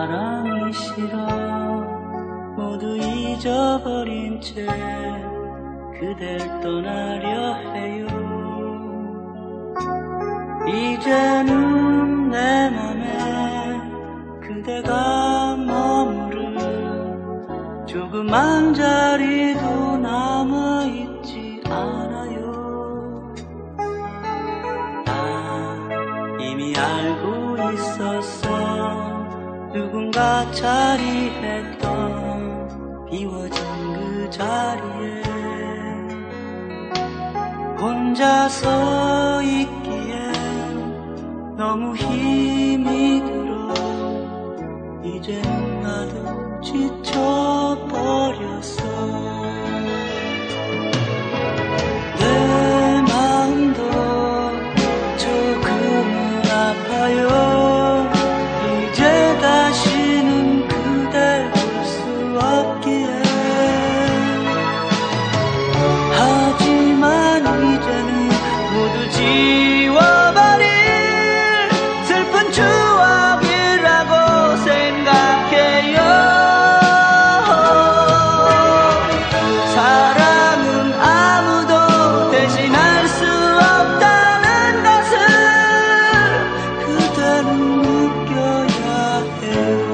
사랑이 싫어 모두 잊어버린 채 그댈 떠나려 해요. 이제는 내 맘에 그대가 머무른 조그만 자리도 남아있지 않아요. 나 이미 알고 있었어. 누군가 자리했던 비워진 그 자리에 혼자서 있기에 너무 힘이 들어 이제는 나도 지쳐버렸어. 내 마음도 조금은 아파요. 이제 다시는 그댈 볼 수 없기에 하지만 이제는 모두 지워버릴 슬픈 추억이라고 생각해요. 사랑은 아무도 대신할 수 없다는 것을 그대는 느껴야 해요.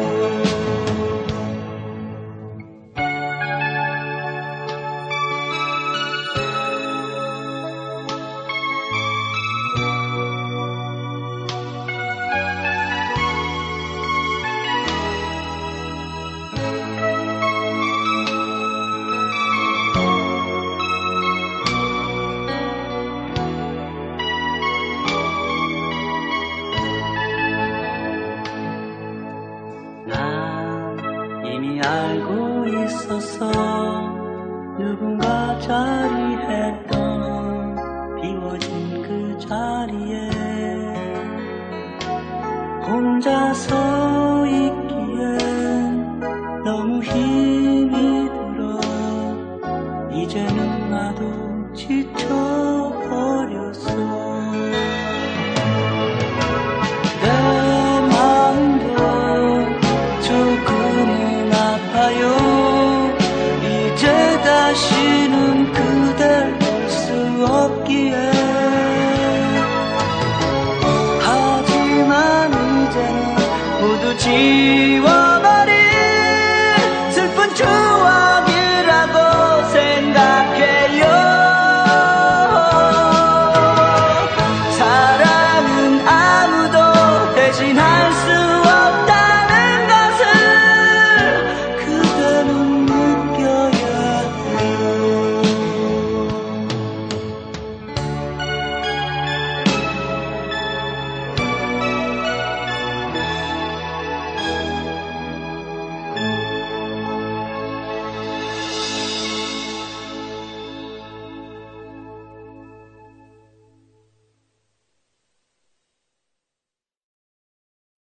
난 이미 알고 있었어. 누군가 자리했던 비워진 그 자리에 혼자서 있기엔 너무 힘이 들어 이제는 나도 지쳐버렸어. 조금은 아파요. 이제 다시는 그댈 볼 수 없기에 하지만 이제는 모두 지워버릴